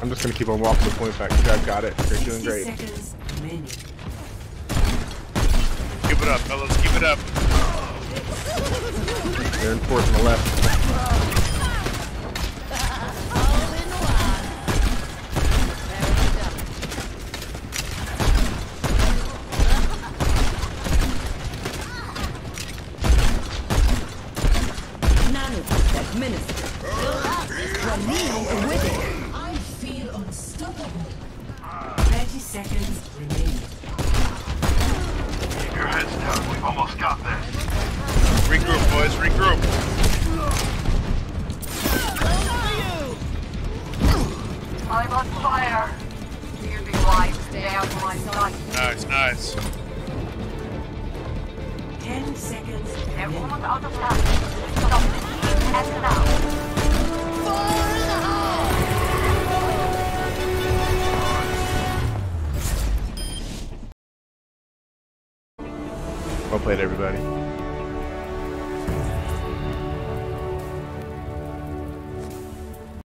I'm just gonna keep on walking the point back. You guys got it. You're doing great. Keep it up, fellas. Keep it up. They're enforcing the left. I feel unstoppable. 30 seconds remaining. Keep your heads down. We've almost got this. Regroup, boys. Regroup. I'm on fire. You'll be wiped down my sight. Nice, nice. 10 seconds. They're almost out of time. Stop it. And now. Well played, everybody.